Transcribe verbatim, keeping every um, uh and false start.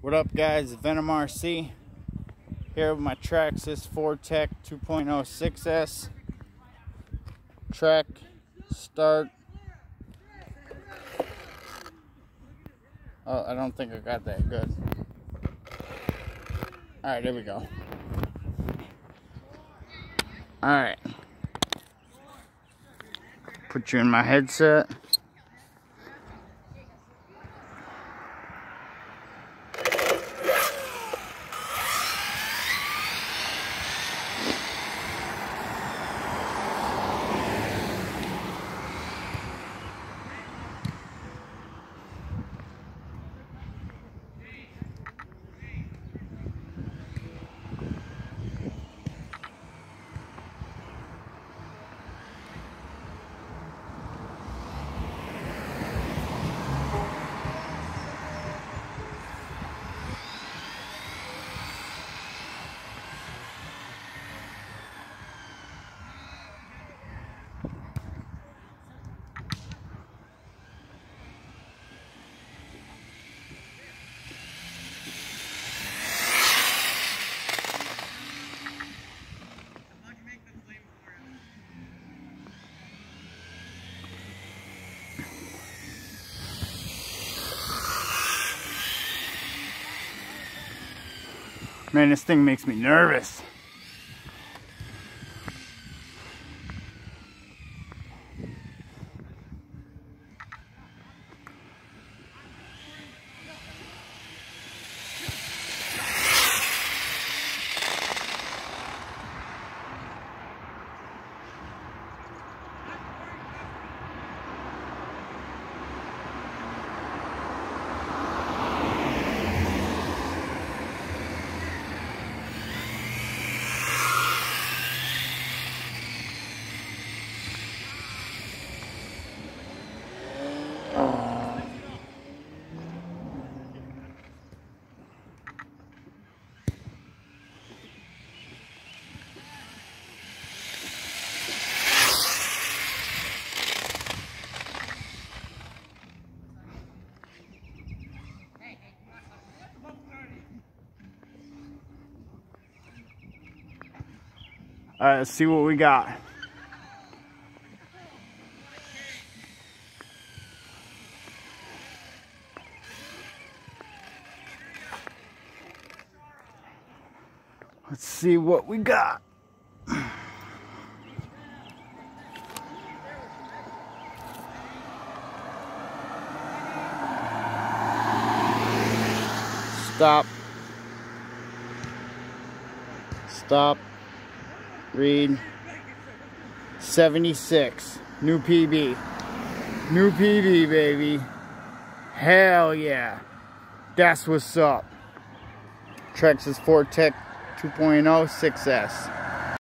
What up, guys? Venom R C here with my Traxxas Fortec two point oh six S. Track, start. Oh, I don't think I got that good. Alright, there we go. Alright. Put you in my headset. Man, this thing makes me nervous. All right, let's see what we got. Let's see what we got. Stop. Stop. Read. seventy-six. New P B. New P B, baby. Hell yeah. That's what's up. Traxxas Fortec two point oh six S.